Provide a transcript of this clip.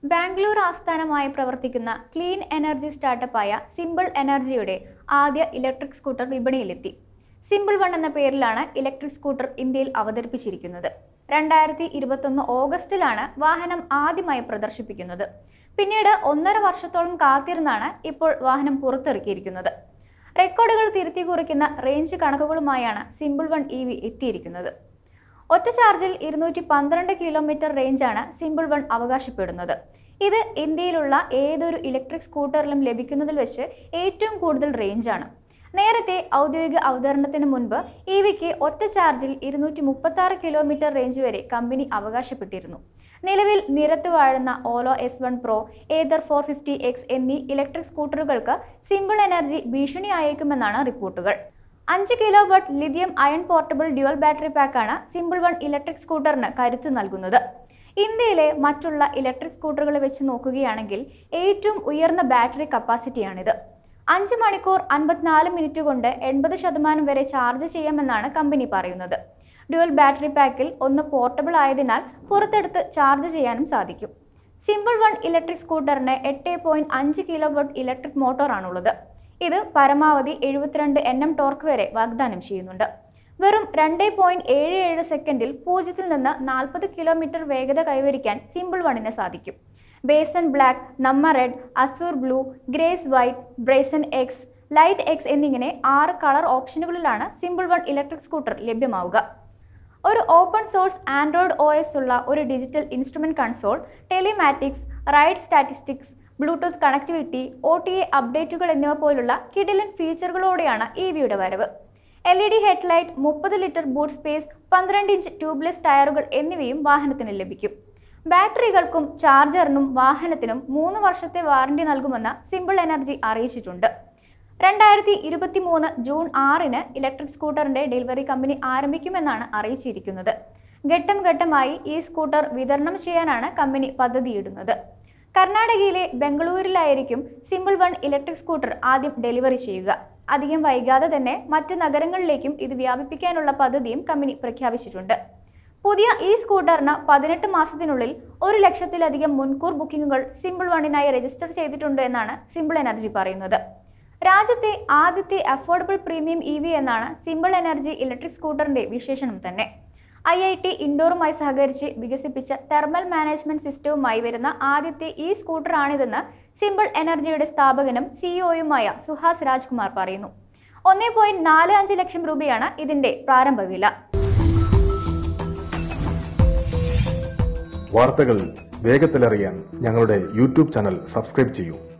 ബാംഗ്ലൂർ ആസ്ഥാനമായി പ്രവർത്തിക്കുന്ന clean energy സ്റ്റാർട്ടപ്പായ simple എനർജിയുടെ ആദ്യ ഇലക്ട്രിക് സ്കൂട്ടർ വിപണിയിലെത്തി. സിമ്പിൾ വൺ എന്ന പേരിലാണ് ഇലക്ട്രിക് സ്കൂട്ടർ ഇന്ത്യയിൽ അവതരിപ്പിച്ചിരിക്കുന്നത്. 2021 ഓഗസ്റ്റിലാണ് വാഹനം ആദ്യമായി പ്രദർശിപ്പിക്കുന്നത്. പിന്നീട് 1.5 വർഷത്തോളം കാത്തിരുന്നാണ് ഇപ്പോൾ വാഹനം പുറത്തിറക്കിയിരിക്കുന്നത്. റെക്കോർഡുകൾ തിരുത്തി കുറിക്കുന്ന റേഞ്ച് കണക്കുകളുമായാണ് സിമ്പിൾ വൺ EV എത്തിയിരിക്കുന്നത്. ഒറ്റ ചാർജിൽ 212 കിലോമീറ്റർ റേഞ്ചാണ് സിമ്പിൾ വൺ അവകാശപ്പെടുന്നത്. ഇത് ഇന്ത്യയിലുള്ള ഏതൊരു ഇലക്ട്രിക് സ്കൂട്ടറിലും ലഭിക്കുന്നതിൽ വെച്ച് ഏറ്റവും കൂടുതൽ റേഞ്ചാണ്. നേരത്തെ ഔദ്യോഗിക അവതരണത്തിന് മുൻപ് EVക്ക് ഒറ്റ ചാർജിൽ 236 കിലോമീറ്റർ റേഞ്ച് വരെ കമ്പനി അവകാശപ്പെട്ടിരുന്നു. നിലവിൽ നിരത്ത് വാഴുന്ന Ola S1 Pro, Ather 450X എന്നീ ഇലക്ട്രിക് സ്കൂട്ടറുകൾക്ക് സിമ്പിൾ എനർജി ഭീഷണിയായേക്കുമെന്നാണ് റിപ്പോർട്ടുകൾ. 5 kilowatt lithium ion portable dual battery പാക്കാണ് സിമ്പിൾ വൺ ഇലക്ട്രിക് സ്കൂട്ടറിന് കരുത്ത് നൽകുന്നത്. ഇന്ത്യയിലെ മറ്റുള്ള ഇലക്ട്രിക് സ്കൂട്ടറുകളെ വെച്ച് നോക്കുകയാണെങ്കിൽ ഏറ്റവും ഉയർന്ന ബാറ്ററി കപ്പാസിറ്റിയാണിത്. 5 മണിക്കൂർ 54 മിനിറ്റ് കൊണ്ട് 80% വരെ ചാർജ് ചെയ്യാമെന്നാണ് കമ്പനി പറയുന്നത്. ഡ്യുവൽ ബാറ്ററി പാക്കിൽ ഒന്ന് പോർട്ടബിൾ ആയതിനാൽ പുറത്തെടുത്ത് ചാർജ് ചെയ്യാനും സാധിക്കും. സിമ്പിൾ വൺ ഇലക്ട്രിക് സ്കൂട്ടറിന് 8.5 കിലോവാട്ട് ഇലക്ട്രിക് മോട്ടോറാണുള്ളത്. ഇത് പരമാവധി 72 Nm ടോർക്ക് വരെ വാഗ്ദാനം ചെയ്യുന്നുണ്ട്. വെറും 2.77 സെക്കൻഡിൽ 0 നിന്ന് 40 കിലോമീറ്റർ വേഗത കൈവരിക്കാൻ സിമ്പിൾ വണ്ണിന് സാധിക്കും. Brazen black, Namma red, azure blue, grace white, brazen X, light X എന്നിങ്ങനെ 6 കളർ ഓപ്ഷനുകളിലാണ് സിമ്പിൾ വൺ ഇലക്ട്രിക് സ്കൂട്ടർ ലഭ്യമാവുക. ഒരു ഓപ്പൺ സോഴ്സ് ആൻഡ്രോയിഡ് OS ഉള്ള ഒരു digital instrument console, telematics, ride statistics, Bluetooth connectivity, OTA അപ്ഡേറ്റുകൾ എന്നിവ പോലുള്ള കിടിലൻ ഫീച്ചറുകളോടെയാണ് EVയുടെ വരവ്. LED headlight, 30 litre boot space, 12 inch tubeless ടയറുകൾ എന്നിവയും വാഹനത്തിന് ലഭിക്കും. ബാറ്ററികൾക്കും ചാർജറിനും വാഹനത്തിനും 3 വർഷത്തെ വാറണ്ടി നൽകുമെന്ന് സിമ്പിൾ എനർജി അറിയിച്ചിട്ടുണ്ട്. 2023 ജൂൺ 6-ന് ഇലക്ട്രിക് സ്കൂട്ടറിന്റെ ഡെലിവറി കമ്പനി ആരംഭിക്കുമെന്നാണ് അറിയിച്ചിരിക്കുന്നത്. ഘട്ടം ഘട്ടമായി ഈ സ്കൂട്ടർ വിതരണം ചെയ്യാനാണ് കമ്പനി പദ്ധതിയിടുന്നത്. കർണാടകയിലെ ബംഗളൂരിലായിരിക്കും സിമ്പിൾ വൺ ഇലക്ട്രിക് സ്കൂട്ടർ ആദ്യം ഡെലിവറി ചെയ്യുക. അധികം വൈകാതെ തന്നെ മറ്റ് നഗരങ്ങളിലേക്കും ഇത് വ്യാപിപ്പിക്കാനുള്ള പദ്ധതിയും കമ്പനി പ്രഖ്യാപിച്ചിട്ടുണ്ട്. പുതിയ ഈ സ്കൂട്ടറിന് 18 മാസത്തിനുള്ളിൽ 1 ലക്ഷത്തിലധികം മുൻകൂർ ബുക്കിംഗുകൾ സിമ്പിൾ വണ്ണിനായി രജിസ്റ്റർ ചെയ്തിട്ടുണ്ട് എന്നാണ് സിമ്പിൾ എനർജി പറയുന്നത്. രാജ്യത്തെ ആദ്യത്തെ അഫോർഡബിൾ പ്രീമിയം EV എന്നാണ് സിമ്പിൾ എനർജി ഇലക്ട്രിക് സ്കൂട്ടറിന്റെ വിശേഷണം തന്നെ. IIT ഇൻഡോറുമായി സഹകരിച്ച് വികസിപ്പിച്ച തെർമൽ മാനേജ്മെന്റ് സിസ്റ്റവുമായി വരുന്ന ആദ്യത്തെ ഈ സ്കൂട്ടറാണിതെന്ന് സിമ്പിൾ എനർജിയുടെ സ്ഥാപകനും CEOയുമായ സുഹാസ് രാജ്കുമാർ പറയുന്നു. 1.45 ലക്ഷം രൂപയാണ് ഇതിന്റെ പ്രാരംഭ വില. വാർത്തകൾ വേഗത്തിലറിയാൻ ഞങ്ങളുടെ YouTube ചാനൽ സബ്സ്ക്രൈബ് ചെയ്യൂ.